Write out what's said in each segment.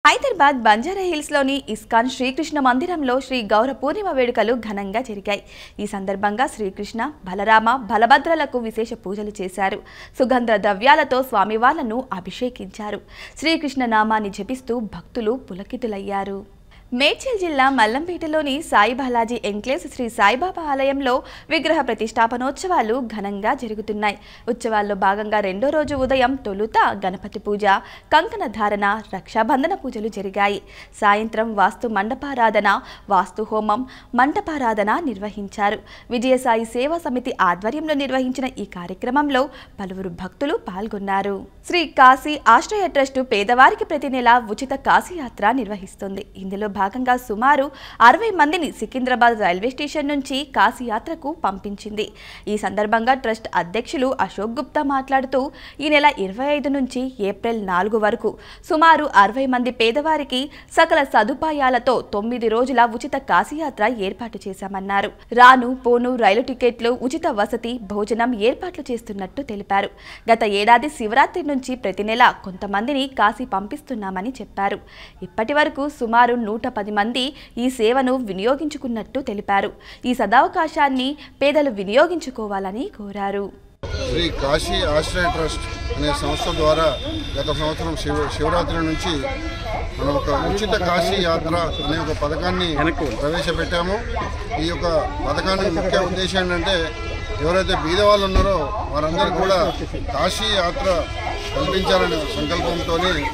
హైదరాబాద్ బంజారా హిల్స్లోని ఇస్కాన్ శ్రీకృష్ణ మందిరంలో శ్రీ గౌర పూర్ణిమ వేడుకలు ఘనంగా జరిగాయి. ఈ సందర్భంగా శ్రీకృష్ణ, బలరామ, బలభద్రలకు విశేష పూజలు చేశారు. సుగంధ ద్రవ్యాలతో స్వామివార్లను అభిషేకించారు. శ్రీకృష్ణ నామాన్ని జపిస్తూ భక్తులు పులకితులయ్యారు. మేడ్చల్ జిల్లా మల్లంపేటలోని సాయి బాలాజీ ఎంక్లేవ్స్ శ్రీ సాయిబాబా ఆలయంలో విగ్రహ ప్రతిష్టాపనోత్సవాలు ఘనంగా జరుగుతున్నాయి. ఉత్సవాల్లో భాగంగా రెండో రోజు ఉదయం తొలుత గణపతి పూజ, కంకణ ధారణ, రక్షాబంధన పూజలు జరిగాయి. సాయంత్రం వాస్తు మండపారాధన, వాస్తు హోమం, మంటపారాధన నిర్వహించారు. విజయసాయి సేవా సమితి ఆధ్వర్యంలో నిర్వహించిన ఈ కార్యక్రమంలో పలువురు భక్తులు పాల్గొన్నారు. శ్రీ కాశీ ఆశ్రయ ట్రస్టు పేదవారికి ప్రతి నెల ఉచిత కాశీ యాత్ర నిర్వహిస్తుంది. ఇందులో భాగంగా సుమారు 60 మందిని సికింద్రాబాద్ రైల్వే స్టేషన్ నుంచి కాశీ యాత్రకు పంపించింది. ఈ సందర్భంగా ట్రస్ట్ అధ్యక్షులు అశోక్ గుప్తా మాట్లాడుతూ ఈ నెల 25 నుంచి ఏప్రిల్ 4 వరకు సుమారు 60 మంది పేదవారికి సకల సదుపాయాలతో 9 రోజుల ఉచిత కాశీయాత్ర ఏర్పాటు చేశామన్నారు. రాను పోను రైలు టికెట్లు, ఉచిత వసతి, భోజనం ఏర్పాట్లు చేస్తున్నట్టు తెలిపారు. గత ఏడాది శివరాత్రి నుంచి ప్రతి నెల కొంతమందిని కాశీ పంపిస్తున్నామని చెప్పారు. ఇప్పటి వరకు సుమారు 110 మంది ఈ సేవను వినియోగించుకున్నట్టు తెలిపారు. ఈ సదవకాశాన్ని పేదలు వినియోగించుకోవాలని కోరారు. శ్రీ కాశీ ఆశ్రయ ట్రస్ట్ అనే సంస్థ ద్వారా గత సంవత్సరం శివరాత్రి నుంచి మనం ఒక ఉచిత కాశీ యాత్ర అనే ఒక పథకాన్ని ప్రవేశపెట్టాము. ఈ యొక్క పథకానికి ముఖ్య ఉద్దేశం ఏంటంటే ఎవరైతే బీదవాళ్ళు ఉన్నారో వారందరికీ కూడా కాశీ యాత్ర కల్పించాలనే సంకల్పంతో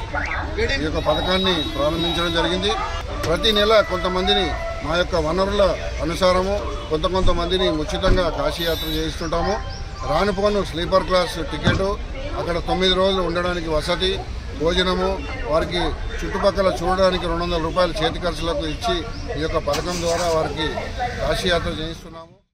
ఈ యొక్క పథకాన్ని ప్రారంభించడం జరిగింది. ప్రతి నెల కొంతమందిని మా యొక్క వనరుల అనుసారము కొంతమందిని ఉచితంగా కాశీ యాత్ర చేయిస్తుంటాము. రానుపోను స్లీపర్ క్లాస్ టికెట్, అక్కడ 9 రోజులు ఉండడానికి వసతి, భోజనము, వారికి చుట్టుపక్కల చూడడానికి 200 రూపాయల చేతి ఖర్చులకు ఇచ్చి ఈ యొక్క పథకం ద్వారా వారికి కాశీ యాత్ర చేయిస్తున్నాము.